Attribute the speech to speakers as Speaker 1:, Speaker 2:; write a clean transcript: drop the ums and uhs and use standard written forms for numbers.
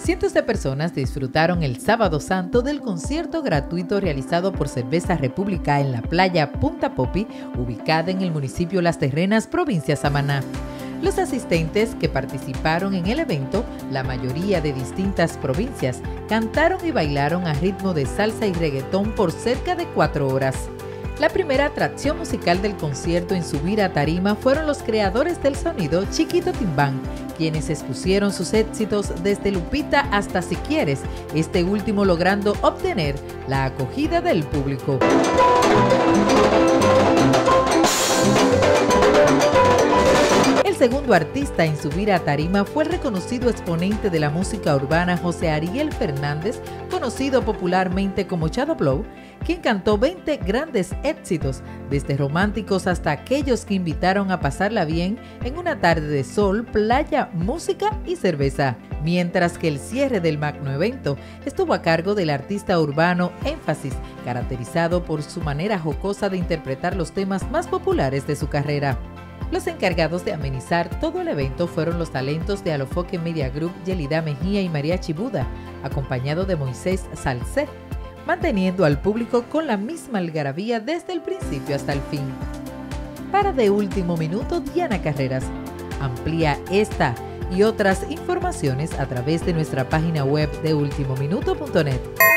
Speaker 1: Cientos de personas disfrutaron el Sábado Santo del concierto gratuito realizado por Cerveza República en la playa Punta Popi, ubicada en el municipio Las Terrenas, provincia Samaná. Los asistentes que participaron en el evento, la mayoría de distintas provincias, cantaron y bailaron a ritmo de salsa y reggaetón por cerca de 4 horas. La primera atracción musical del concierto en subir a tarima fueron los creadores del sonido Chiquito Timbán, quienes expusieron sus éxitos desde Lupita hasta Si Quieres, este último logrando obtener la acogida del público. El segundo artista en subir a tarima fue el reconocido exponente de la música urbana José Ariel Fernández, conocido popularmente como Shadow Blow, quien cantó 20 grandes éxitos, desde románticos hasta aquellos que invitaron a pasarla bien en una tarde de sol, playa, música y cerveza. Mientras que el cierre del magno evento estuvo a cargo del artista urbano Énfasis, caracterizado por su manera jocosa de interpretar los temas más populares de su carrera. Los encargados de amenizar todo el evento fueron los talentos de Alofoque Media Group, Yelida Mejía y Mariachi Buda, acompañado de Moisés Salcé, manteniendo al público con la misma algarabía desde el principio hasta el fin. Para De Último Minuto, Diana Carreras. Amplía esta y otras informaciones a través de nuestra página web deultimominuto.net.